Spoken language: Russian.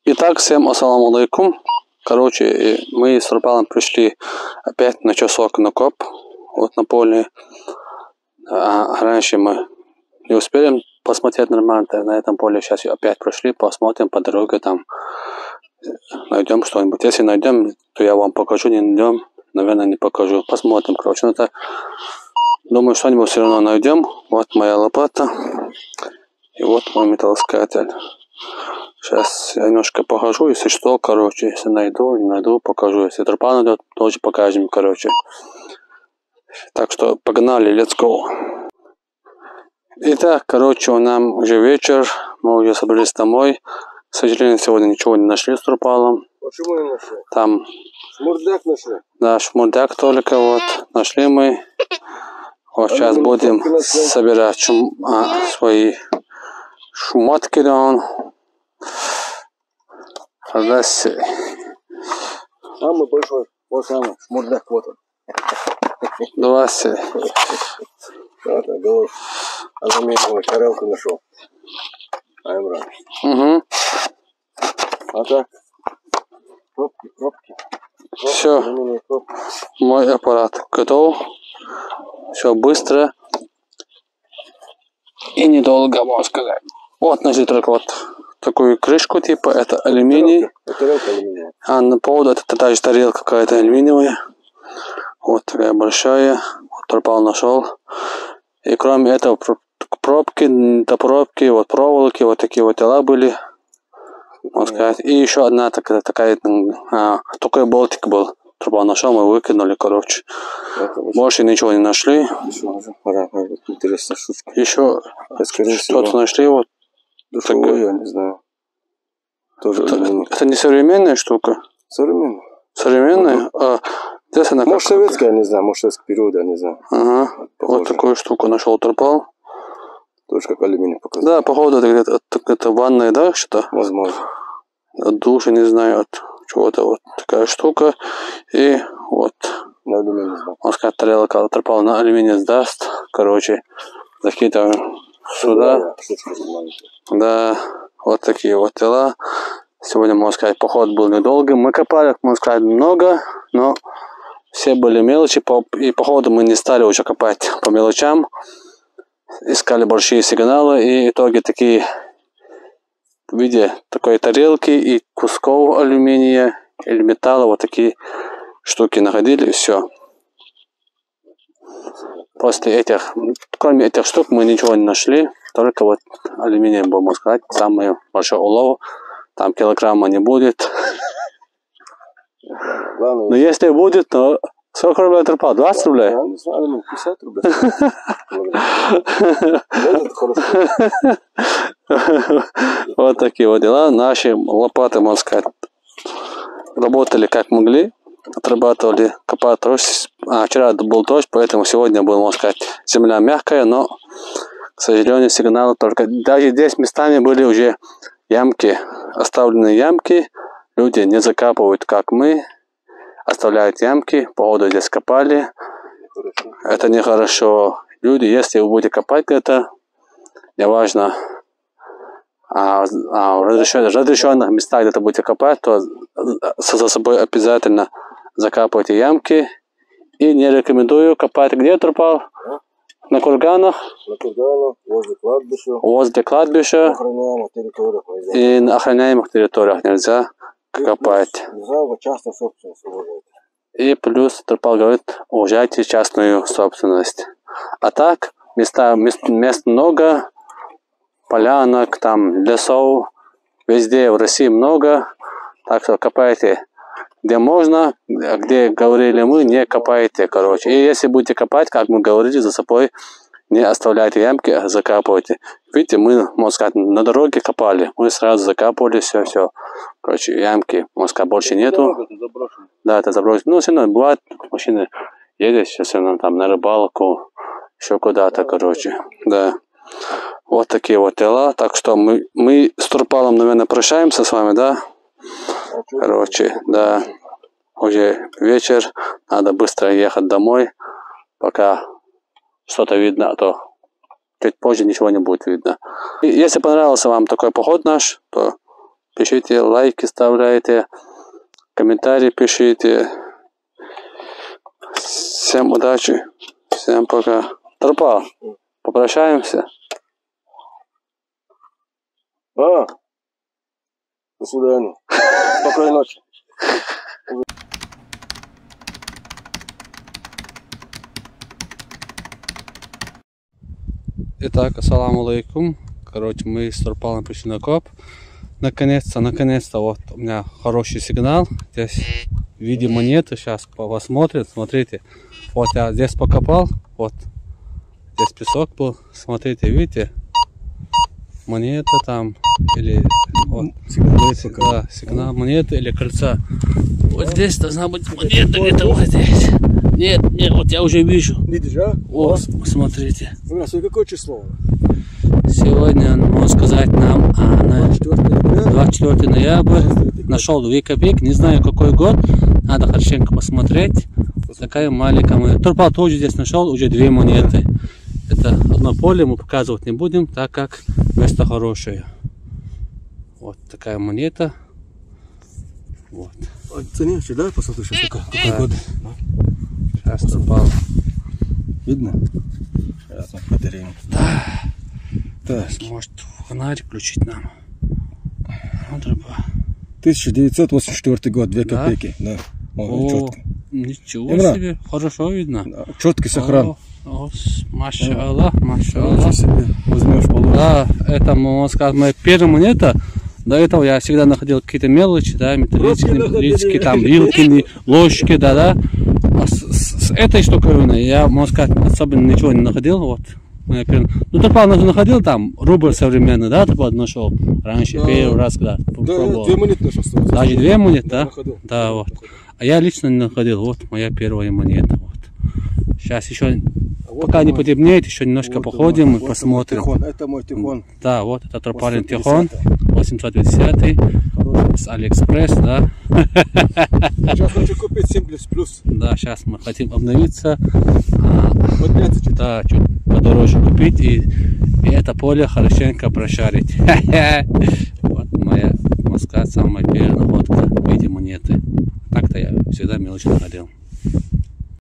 Итак, всем ассаламу алейкум. Короче, мы с Рупалом пришли опять на часок на коп, вот на поле. Раньше мы не успели посмотреть нормально на этом поле. Сейчас опять пришли, посмотрим по дороге, там найдем что-нибудь. Если найдем, то я вам покажу, не найдем, наверное, не покажу. Посмотрим, короче. Ну, думаю, что-нибудь все равно найдем. Вот моя лопата. И вот мой металлоискатель. Сейчас я немножко покажу, если что, короче, если найду, не найду, покажу. Если тропа найдет, тоже покажем, короче. Так что погнали, let's go. Итак, короче, у нас уже вечер, мы уже собрались домой. К сожалению, сегодня ничего не нашли с Тропалом. Почему не нашли? Там... Шмурдяк нашли? Да, шмурдяк только вот. Нашли мы. Вот сейчас будем собирать свои шмотки, да он. Самый большой, вот самый, шмурдяк, вот он. Здравствуйте. Вот, голов. Алюминиевую тарелку нашел. Аймран. Угу. А так, пробки. Все, мой аппарат готов. Все быстро и недолго, можно сказать. Вот нашли только вот такую крышку, типа это алюминий. Тарелка алюминиевая. А на поводу это та же тарелка какая-то алюминиевая. Вот такая большая. Вот Тропал нашел. И кроме этого пробки, до пробки, вот проволоки, вот такие вот тела были. Можно сказать. И еще одна такая такой болтик был. Тропал нашел, мы выкинули, короче. Больше ничего не нашли. Интересная штучка. Еще что-то нашли, вот. Душевой, я не знаю. Тоже это не современная штука? Современная. Современная? Здесь она может советская, не знаю, может советского периода, не знаю. Ага. Вот такую штуку нашел Тропал. Тоже как алюминий показал. Да, походу это где-то ванная, да, что-то? Возможно. От души, не знаю, от чего-то вот такая штука. И вот. На алюминий сдаст. Он сказать, тарелка Тропал на алюминий сдаст. Короче, закидываем сюда. Да, вот такие вот тела. Сегодня, можно сказать, поход был недолгий. Мы копали, можно сказать, много, но все были мелочи. И походу мы не стали уже копать по мелочам. Искали большие сигналы. И итоги такие в виде такой тарелки и кусков алюминия или металла. Вот такие штуки находили. И все. После этих, кроме этих штук, мы ничего не нашли. Только вот алюминий был, можно сказать, самый большой улов. Там килограмма не будет. Главное, но если будет, то сколько рублей Тропал? 20 рублей? Я не знаю, 50 рублей. Вот такие вот дела. Наши лопаты, можно сказать, работали как могли. Отрабатывали, копать дождь. Вчера был дождь, поэтому сегодня была, можно сказать, земля мягкая, но, к сожалению, сигналы только... Даже здесь местами были уже ямки, оставленные ямки. Люди не закапывают, как мы. Оставляют ямки, походу здесь копали. Это нехорошо. Люди, если вы будете копать где-то, неважно, в разрешенных местах где-то будете копать, то за собой обязательно закапывайте ямки. И не рекомендую копать где Тропал? На курганах. На курганах, возле кладбища. Возле кладбища. На охраняемых территориях нельзя. И на охраняемых территориях нельзя копать. Нельзя в частную собственность уважать. И плюс Тропал говорит, уважайте частную собственность. А так, мест много, полянок, там лесов, везде в России много. Так что копайте где можно, где говорили мы, не копайте, короче. И если будете копать, как мы говорили, за собой не оставляйте ямки, закапывайте. Видите, мы, можно сказать, на дороге копали. Мы сразу закапывали, все. Короче, ямки, можно сказать, больше нету. Да, это забросено. Ну, все равно бывает, машины едет, сейчас все равно там на рыбалку, еще куда-то, короче. Да. Вот такие вот дела. Так что мы с Тропалом, наверное, прощаемся с вами, да? Короче, да. Уже вечер, надо быстро ехать домой, пока что-то видно, а то чуть позже ничего не будет видно. И если понравился вам такой поход наш, то пишите, лайки вставляйте, комментарии пишите. Всем удачи, всем пока. Тропал, попрощаемся. До свидания. Спокойной ночи. Итак, ассаламу алейкум. Короче, мы с Турпалом пришли на коп. Наконец-то, вот у меня хороший сигнал. Здесь в виде монеты. Сейчас посмотрим. Смотрите. Вот я здесь покопал. Вот. Здесь песок был. Смотрите, видите? Монета там. Или вот, да, сигнал монеты или кольца. Вот здесь должна быть монета где-то вот здесь. Нет, вот я уже вижу. Видишь, а? Вот, смотрите. Какое число? Сегодня, можно сказать, нам 24 ноября. Нашел 2 копейки. Не знаю, какой год. Надо хорошенько посмотреть. Такая маленькая монета. Турпал тоже здесь нашел уже 2 монеты. Это одно поле мы показывать не будем, так как место хорошее. Вот такая монета. Вот. Цени сюда, посмотри, сейчас какой год. Сейчас Турпал. Видно? Сейчас мы подарим. Да. Так. Может фонарик включить нам. Вот, 1984 год, 2 Да? копейки. Да. О, четко. Ничего Имра. себе, хорошо видно. Да. Четкий сохран. Маша Аллах, маша Аллах. Возьмешь, положишь. Да, это, можно сказать, моя первая монета. До этого я всегда находил какие-то мелочи, да, металлические, там, вилки, ложки, да. А с этой штуковиной я, можно сказать, особенно ничего не находил, вот. Ну, Турпал находил там, рубль современный, да, ты нашел раньше, первый раз, когда пробовал. 2 монеты нашел. Даже 2 монеты, да? Находил. Да, вот. А я лично не находил, вот моя первая монета, вот. Сейчас еще, пока не потемнеет, еще немножко походим и посмотрим. Это мой Тихон. Да, вот это Турпалин Тихон, 850 с Алиэкспресс, да. Сейчас хочу купить 7++. Да, сейчас мы хотим обновиться, Подняться чуть. да, чуть подороже купить и это поле хорошенько прошарить. Вот моя, можно сказать, самая первая находка в виде монеты. Так-то я всегда мелочь находил.